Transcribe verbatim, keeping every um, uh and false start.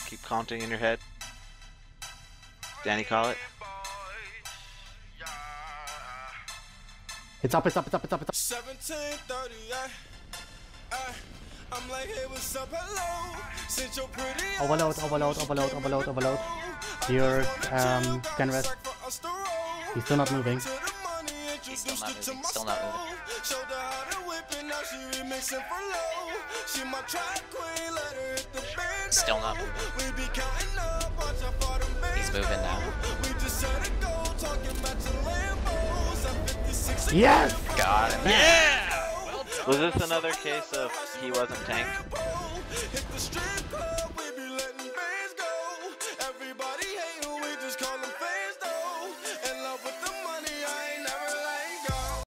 Keep counting in your head. Danny, call it. It's up, it's up, it's up, it's up, it's up. seventeen thirty, I'm like, hey, what's up, hello? Since you're pretty Overload, overload, overload, overload, overload. Your um, can rest. He's still not moving. He's still not moving, still not moving. Still not moving. He's moving now. Yes! Got him. Yeah! Was this another case of he wasn't tanked?